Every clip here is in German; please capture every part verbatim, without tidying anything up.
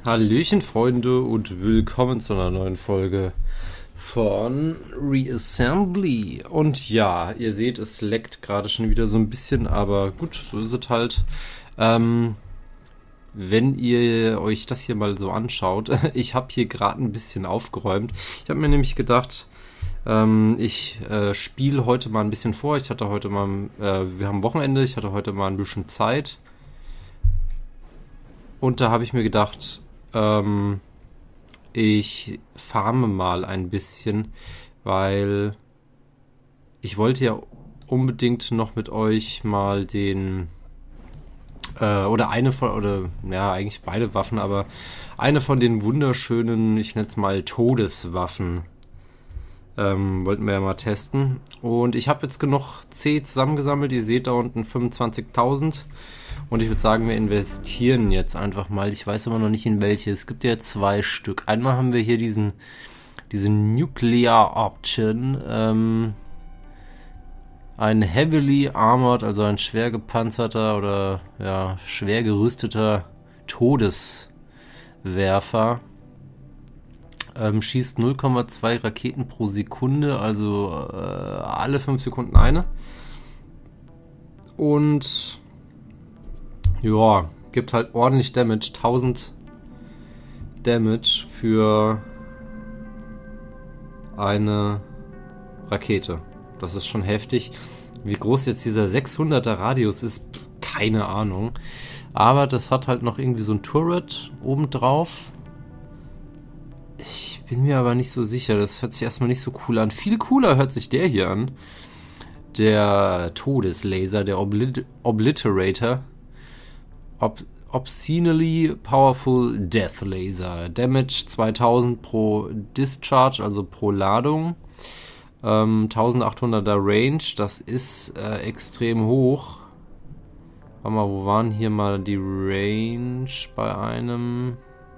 Hallöchen Freunde und willkommen zu einer neuen Folge von Reassembly. Und ja, ihr seht, es leckt gerade schon wieder so ein bisschen, aber gut, so ist es halt. Ähm, wenn ihr euch das hier mal so anschaut, ich habe hier gerade ein bisschen aufgeräumt. Ich habe mir nämlich gedacht, ähm, ich äh, spiele heute mal ein bisschen vor. Ich hatte heute mal, äh, wir haben Wochenende, ich hatte heute mal ein bisschen Zeit. Und da habe ich mir gedacht, ähm, ich farme mal ein bisschen, weil ich wollte ja unbedingt noch mit euch mal den, äh, oder eine von, oder ja, eigentlich beide Waffen, aber eine von den wunderschönen, ich nenne es mal Todeswaffen, ähm, wollten wir ja mal testen. Und ich habe jetzt genug C zusammengesammelt, ihr seht da unten fünfundzwanzigtausend. Und ich würde sagen, wir investieren jetzt einfach mal. Ich weiß aber noch nicht in welche. Es gibt ja zwei Stück. Einmal haben wir hier diesen, diesen Nuclear Option. Ähm, ein Heavily Armored, also ein schwer gepanzerter oder ja, schwer gerüsteter Todeswerfer. Ähm, schießt null Komma zwei Raketen pro Sekunde, also äh, alle fünf Sekunden eine. Und ja, gibt halt ordentlich Damage, tausend Damage für eine Rakete. Das ist schon heftig. Wie groß jetzt dieser sechshunderter Radius ist, keine Ahnung. Aber das hat halt noch irgendwie so ein Turret obendrauf. Ich bin mir aber nicht so sicher, das hört sich erstmal nicht so cool an. Viel cooler hört sich der hier an. Der Todeslaser, der Oblit- Obliterator. Ob- Obscenely Powerful Death Laser. Damage zweitausend pro Discharge, also pro Ladung. Ähm, eintausendachthunderter Range, das ist äh, extrem hoch. Warte mal, wo waren hier mal die Range bei einem...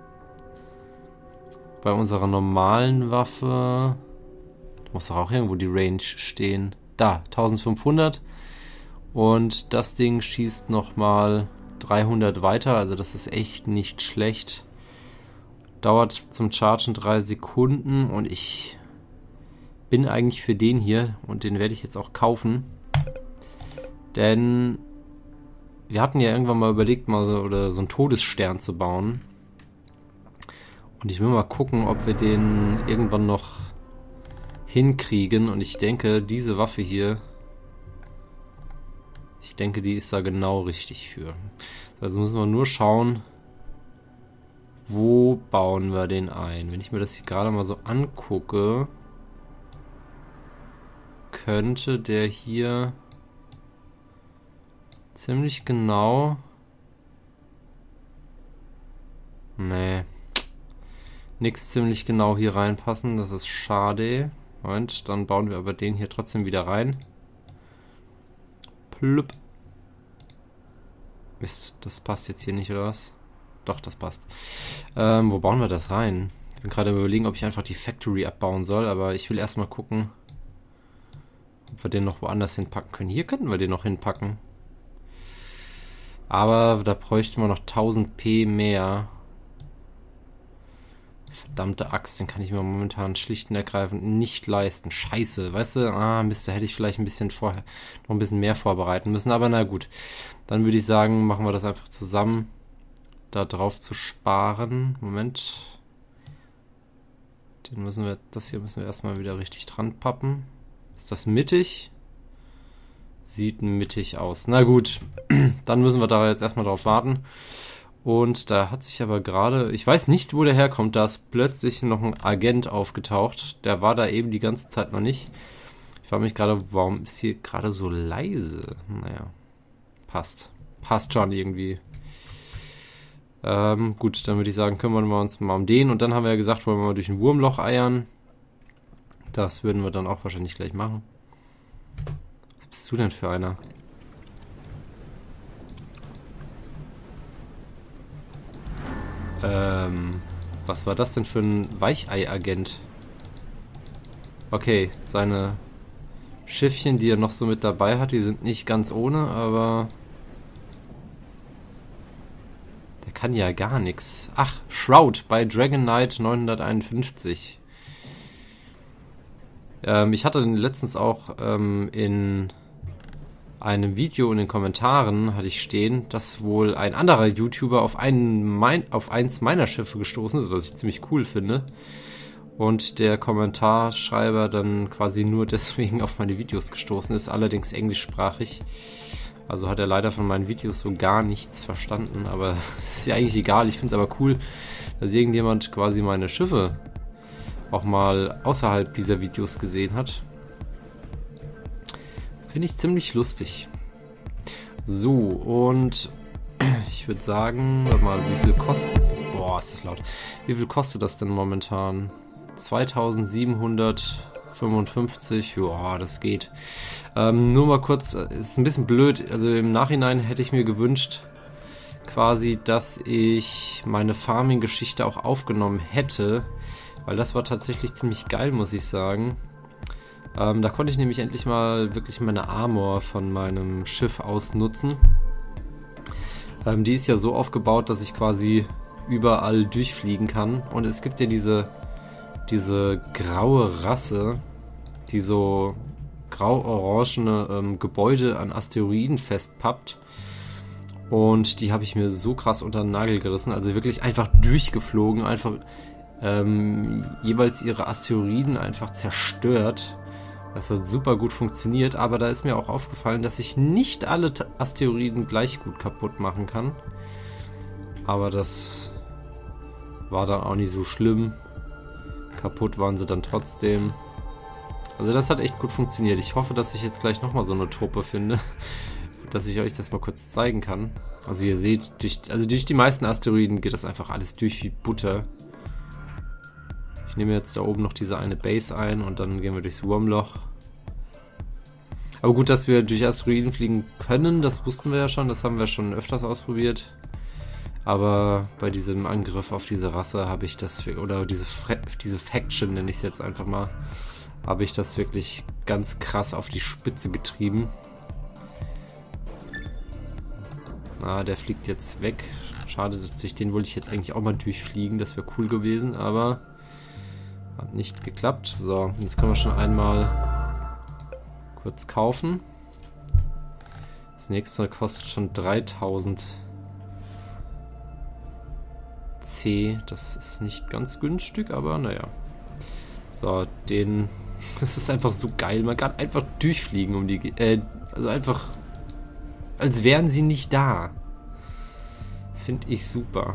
Bei unserer normalen Waffe... Da muss doch auch irgendwo die Range stehen. Da, eintausendfünfhundert. Und das Ding schießt nochmal dreihundert weiter, also das ist echt nicht schlecht. Dauert zum Chargen drei Sekunden und ich bin eigentlich für den hier und den werde ich jetzt auch kaufen. Denn wir hatten ja irgendwann mal überlegt, mal so, oder so einen Todesstern zu bauen. Und ich will mal gucken, ob wir den irgendwann noch hinkriegen. Und ich denke, diese Waffe hier, ich denke, die ist da genau richtig für. Also müssen wir nur schauen, wo bauen wir den ein. Wenn ich mir das hier gerade mal so angucke, könnte der hier ziemlich genau... Nee. Nix ziemlich genau hier reinpassen. Das ist schade. Moment, dann bauen wir aber den hier trotzdem wieder rein. Plupp. Mist, das passt jetzt hier nicht, oder was? Doch, das passt. Ähm, wo bauen wir das rein? Ich bin gerade überlegen, ob ich einfach die Factory abbauen soll, aber ich will erstmal gucken, ob wir den noch woanders hinpacken können. Hier könnten wir den noch hinpacken. Aber da bräuchten wir noch tausend P mehr. Verdammte Axt, den kann ich mir momentan schlicht und ergreifend nicht leisten. Scheiße, weißt du? Ah, Mist, da hätte ich vielleicht ein bisschen vorher noch ein bisschen mehr vorbereiten müssen. Aber na gut, dann würde ich sagen, machen wir das einfach zusammen, da drauf zu sparen. Moment. Den müssen wir, das hier müssen wir erstmal wieder richtig dran pappen. Ist das mittig? Sieht mittig aus. Na gut, dann müssen wir da jetzt erstmal drauf warten. Und da hat sich aber gerade, ich weiß nicht, wo der herkommt, da ist plötzlich noch ein Agent aufgetaucht. Der war da eben die ganze Zeit noch nicht. Ich frage mich gerade, warum ist hier gerade so leise? Naja, passt. Passt schon irgendwie. Ähm, gut, dann würde ich sagen, kümmern wir uns mal um den. Und dann haben wir ja gesagt, wollen wir mal durch ein Wurmloch eiern. Das würden wir dann auch wahrscheinlich gleich machen. Was bist du denn für einer? Ähm, was war das denn für ein Weichei-Agent? Okay, seine Schiffchen, die er noch so mit dabei hat, die sind nicht ganz ohne, aber kann ja gar nichts. Ach, Shroud bei Dragon Knight neunhunderteinundfünfzig. Ähm, ich hatte letztens auch ähm, in einem Video in den Kommentaren hatte ich stehen, dass wohl ein anderer YouTuber auf, einen mein, auf eins meiner Schiffe gestoßen ist, was ich ziemlich cool finde. Und der Kommentarschreiber dann quasi nur deswegen auf meine Videos gestoßen ist, allerdings englischsprachig. Also hat er leider von meinen Videos so gar nichts verstanden, aber ist ja eigentlich egal. Ich finde es aber cool, dass irgendjemand quasi meine Schiffe auch mal außerhalb dieser Videos gesehen hat. Finde ich ziemlich lustig. So, und ich würde sagen, warte mal, wie viel kostet... Boah, ist das laut. Wie viel kostet das denn momentan? zweitausendsiebenhundertfünfundfünfzig, ja, das geht. Ähm, nur mal kurz, ist ein bisschen blöd, also im Nachhinein hätte ich mir gewünscht, quasi, dass ich meine Farming-Geschichte auch aufgenommen hätte, weil das war tatsächlich ziemlich geil, muss ich sagen. Ähm, da konnte ich nämlich endlich mal wirklich meine Armor von meinem Schiff ausnutzen. Ähm, die ist ja so aufgebaut, dass ich quasi überall durchfliegen kann. Und es gibt ja diese, diese graue Rasse, die so grau-orangene ähm, Gebäude an Asteroiden festpappt. Und die habe ich mir so krass unter den Nagel gerissen. Also wirklich einfach durchgeflogen, einfach ähm, jeweils ihre Asteroiden einfach zerstört. Das hat super gut funktioniert, aber da ist mir auch aufgefallen, dass ich nicht alle Asteroiden gleich gut kaputt machen kann. Aber das war dann auch nicht so schlimm. Kaputt waren sie dann trotzdem. Also das hat echt gut funktioniert. Ich hoffe, dass ich jetzt gleich nochmal so eine Truppe finde, dass ich euch das mal kurz zeigen kann. Also ihr seht, durch, also durch die meisten Asteroiden geht das einfach alles durch wie Butter. Ich nehme jetzt da oben noch diese eine Base ein und dann gehen wir durchs Wurmloch. Aber gut, dass wir durch Asteroiden fliegen können, das wussten wir ja schon, das haben wir schon öfters ausprobiert. Aber bei diesem Angriff auf diese Rasse habe ich das, oder diese, diese Faction nenne ich es jetzt einfach mal, habe ich das wirklich ganz krass auf die Spitze getrieben. Ah, der fliegt jetzt weg. Schade, durch den wollte ich jetzt eigentlich auch mal durchfliegen, das wäre cool gewesen, aber hat nicht geklappt. So, jetzt können wir schon einmal kurz kaufen. Das nächste kostet schon dreitausend C. Das ist nicht ganz günstig, aber naja. So, den... Das ist einfach so geil. Man kann einfach durchfliegen um die... Äh, also einfach... Als wären sie nicht da. Finde ich super.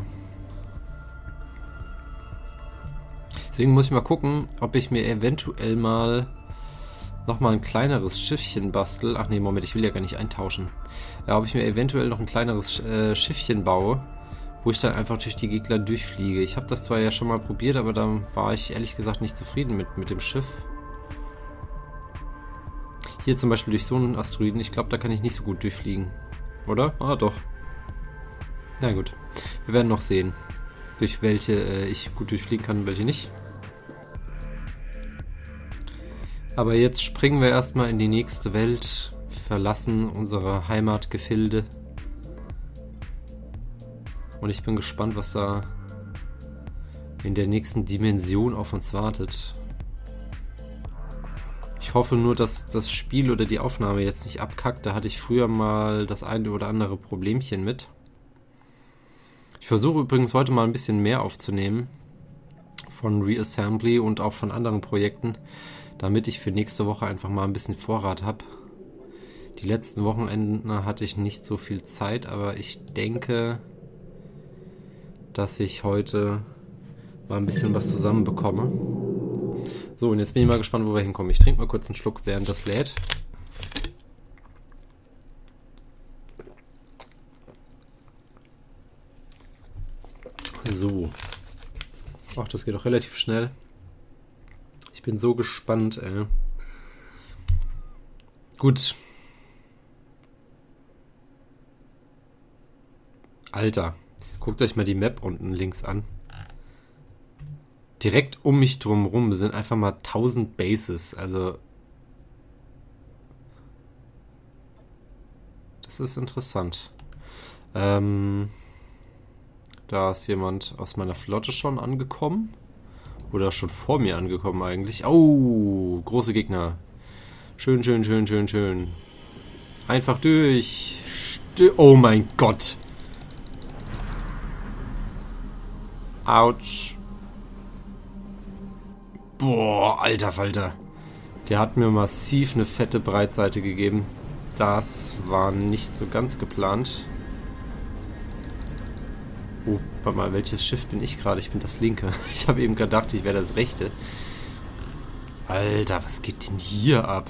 Deswegen muss ich mal gucken, ob ich mir eventuell mal nochmal ein kleineres Schiffchen bastel. Ach nee, Moment, ich will ja gar nicht eintauschen. Ja, ob ich mir eventuell noch ein kleineres äh, Schiffchen baue, wo ich dann einfach durch die Gegner durchfliege. Ich habe das zwar ja schon mal probiert, aber da war ich ehrlich gesagt nicht zufrieden mit, mit dem Schiff. Hier zum Beispiel durch so einen Asteroiden, ich glaube, da kann ich nicht so gut durchfliegen. Oder? Ah, doch. Na gut, wir werden noch sehen, durch welche äh, ich gut durchfliegen kann und welche nicht. Aber jetzt springen wir erstmal in die nächste Welt, verlassen unsere Heimatgefilde. Und ich bin gespannt, was da in der nächsten Dimension auf uns wartet. Ich hoffe nur, dass das Spiel oder die Aufnahme jetzt nicht abkackt. Da hatte ich früher mal das eine oder andere Problemchen mit. Ich versuche übrigens heute mal ein bisschen mehr aufzunehmen von Reassembly und auch von anderen Projekten, damit ich für nächste Woche einfach mal ein bisschen Vorrat habe. Die letzten Wochenenden hatte ich nicht so viel Zeit, aber ich denke, dass ich heute mal ein bisschen was zusammenbekomme. So, und jetzt bin ich mal gespannt, wo wir hinkommen. Ich trinke mal kurz einen Schluck, während das lädt. So. Ach, das geht auch relativ schnell. Ich bin so gespannt, ey. Gut. Alter, guckt euch mal die Map unten links an. Direkt um mich drumherum sind einfach mal tausend Bases, also das ist interessant. Ähm, Da ist jemand aus meiner Flotte schon angekommen. Oder schon vor mir angekommen eigentlich. Oh, große Gegner. Schön, schön, schön, schön, schön. Einfach durch. Sti- oh mein Gott. Autsch. Boah, alter Falter. Der hat mir massiv eine fette Breitseite gegeben. Das war nicht so ganz geplant. Oh, warte mal, welches Schiff bin ich gerade? Ich bin das linke. Ich habe eben gedacht, ich wäre das rechte. Alter, was geht denn hier ab?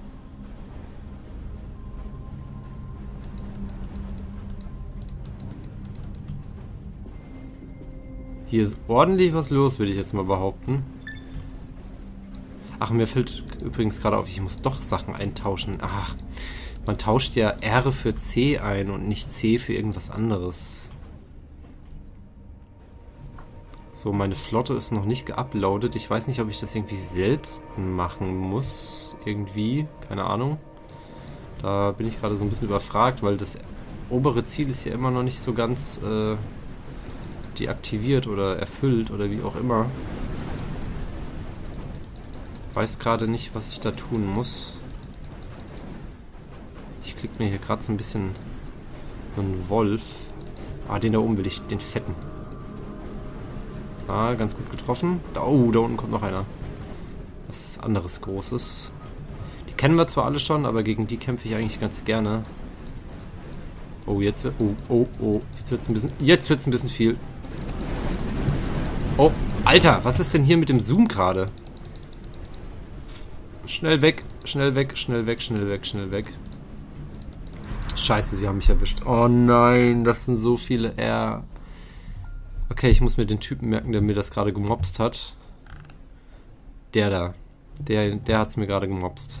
Hier ist ordentlich was los, würde ich jetzt mal behaupten. Ach, mir fällt übrigens gerade auf, ich muss doch Sachen eintauschen. Ach, man tauscht ja R für C ein und nicht C für irgendwas anderes. So, meine Flotte ist noch nicht geuploadet. Ich weiß nicht, ob ich das irgendwie selbst machen muss. Irgendwie, keine Ahnung. Da bin ich gerade so ein bisschen überfragt, weil das obere Ziel ist ja immer noch nicht so ganz äh, deaktiviert oder erfüllt oder wie auch immer. Weiß gerade nicht, was ich da tun muss. Ich klicke mir hier gerade so ein bisschen einen Wolf. Ah, den da oben will ich, den fetten. Ah, ganz gut getroffen. Da, oh, da unten kommt noch einer. Was anderes Großes. Die kennen wir zwar alle schon, aber gegen die kämpfe ich eigentlich ganz gerne. Oh, jetzt wird... Oh, oh, oh. Jetzt wird's ein bisschen... Jetzt wird's ein bisschen viel. Oh, Alter, was ist denn hier mit dem Zoom gerade? Schnell weg, schnell weg, schnell weg, schnell weg, schnell weg. Scheiße, sie haben mich erwischt. Oh nein, das sind so viele R. Okay, ich muss mir den Typen merken, der mir das gerade gemobst hat. Der da. Der, der hat es mir gerade gemobst.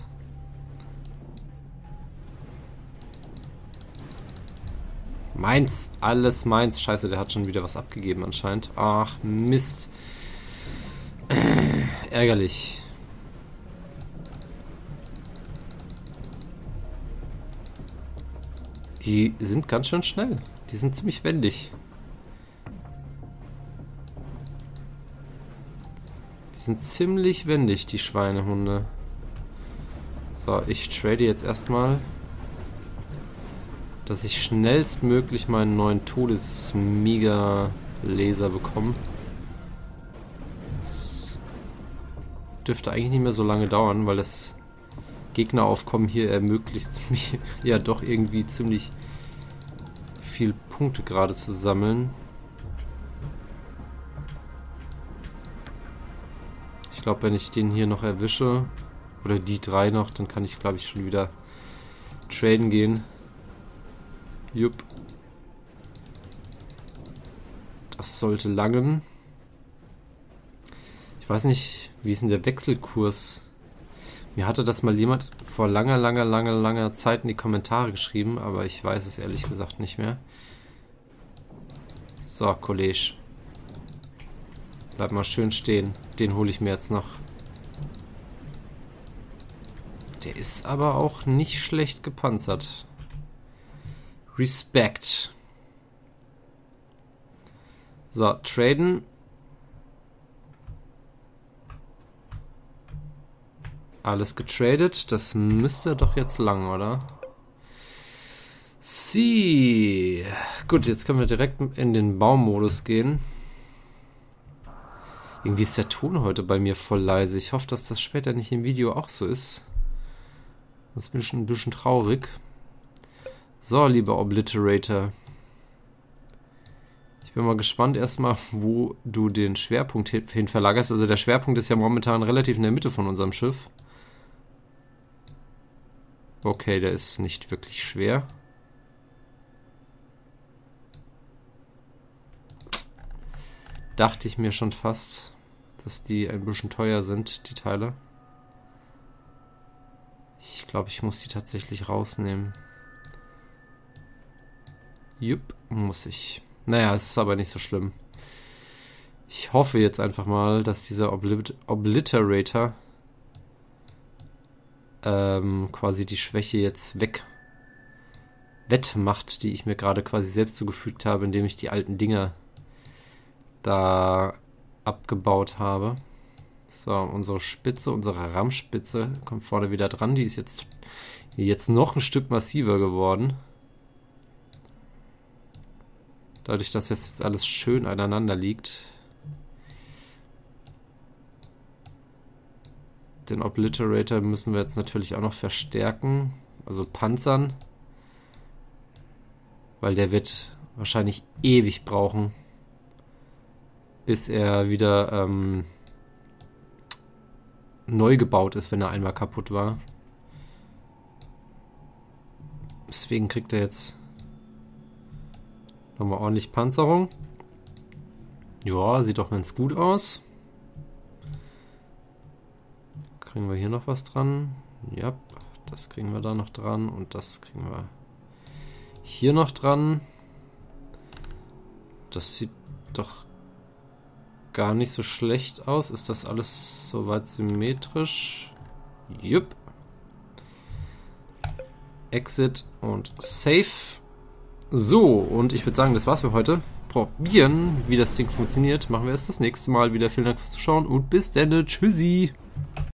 Meins, alles meins. Scheiße, der hat schon wieder was abgegeben anscheinend. Ach, Mist. Äh, ärgerlich. Die sind ganz schön schnell. Die sind ziemlich wendig. Die sind ziemlich wendig, die Schweinehunde. So, ich trade jetzt erstmal, dass ich schnellstmöglich meinen neuen Todes-Mega-Laser bekomme. Das dürfte eigentlich nicht mehr so lange dauern, weil das Gegneraufkommen hier ermöglicht mich ja doch irgendwie ziemlich viel Punkte gerade zu sammeln. Ich glaube, wenn ich den hier noch erwische, oder die drei noch, dann kann ich, glaube ich, schon wieder traden gehen. Jupp. Das sollte langen. Ich weiß nicht, wie ist denn der Wechselkurs? Mir hatte das mal jemand vor langer, langer, langer, langer Zeit in die Kommentare geschrieben, aber ich weiß es ehrlich gesagt nicht mehr. So, Kollege. Bleib mal schön stehen. Den hole ich mir jetzt noch. Der ist aber auch nicht schlecht gepanzert. Respekt. So, traden. Alles getradet. Das müsste doch jetzt lang, oder? Sie. Gut, jetzt können wir direkt in den Baumodus gehen. Irgendwie ist der Ton heute bei mir voll leise. Ich hoffe, dass das später nicht im Video auch so ist. Das bin ich schon ein bisschen traurig. So, lieber Obliterator. Ich bin mal gespannt erstmal, wo du den Schwerpunkt hin verlagerst. Also der Schwerpunkt ist ja momentan relativ in der Mitte von unserem Schiff. Okay, der ist nicht wirklich schwer. Dachte ich mir schon fast, dass die ein bisschen teuer sind, die Teile. Ich glaube, ich muss die tatsächlich rausnehmen. Jupp, muss ich. Naja, es ist aber nicht so schlimm. Ich hoffe jetzt einfach mal, dass dieser Oblit Obliterator ähm, quasi die Schwäche jetzt weg wettmacht, die ich mir gerade quasi selbst zugefügt habe, indem ich die alten Dinger da abgebaut habe. So, unsere Spitze, unsere Rammspitze kommt vorne wieder dran. Die ist jetzt, jetzt noch ein Stück massiver geworden. Dadurch, dass jetzt alles schön aneinander liegt. Den Obliterator müssen wir jetzt natürlich auch noch verstärken. Also panzern. Weil der wird wahrscheinlich ewig brauchen, bis er wieder ähm, neu gebaut ist, wenn er einmal kaputt war. Deswegen kriegt er jetzt nochmal ordentlich Panzerung. Ja, sieht doch ganz gut aus. Kriegen wir hier noch was dran? Ja, das kriegen wir da noch dran und das kriegen wir hier noch dran. Das sieht doch gar nicht so schlecht aus. Ist das alles soweit symmetrisch? Jupp. Exit und Save. So, und ich würde sagen, das war's für heute. Probieren, wie das Ding funktioniert, machen wir es das nächste Mal wieder. Vielen Dank fürs Zuschauen und bis dann. Tschüssi.